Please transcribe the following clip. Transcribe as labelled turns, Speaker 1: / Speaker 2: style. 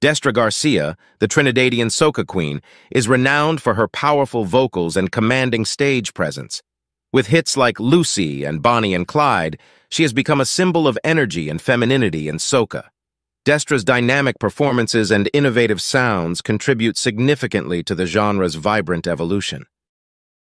Speaker 1: Destra Garcia, the Trinidadian soca queen, is renowned for her powerful vocals and commanding stage presence. With hits like Lucy and Bonnie and Clyde, she has become a symbol of energy and femininity in soca. Destra's dynamic performances and innovative sounds contribute significantly to the genre's vibrant evolution.